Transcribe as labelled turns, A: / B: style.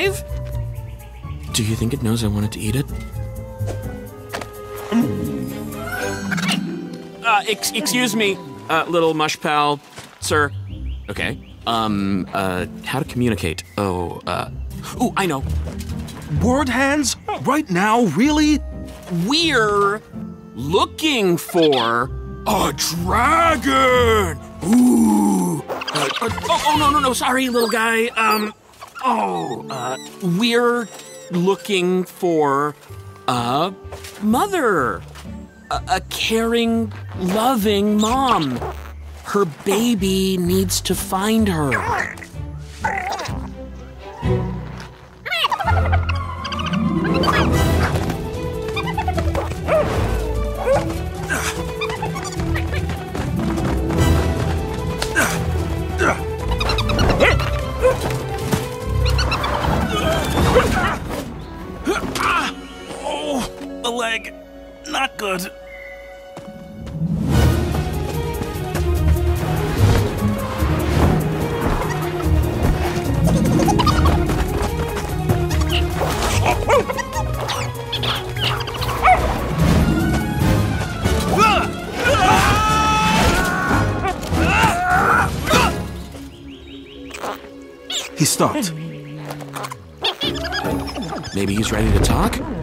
A: alive? Do you think it knows I wanted to eat it? Excuse me, little mush pal, sir. Okay. How to communicate? Ooh, I know.
B: Word hands? Right now, really?
A: We're looking for
B: A dragon! Ooh!
A: no, sorry, little guy. We're looking for a mother. A caring, loving mom. Her baby needs to find her.
B: Oh, the leg. Not good. He stopped.
A: Maybe he's ready to talk?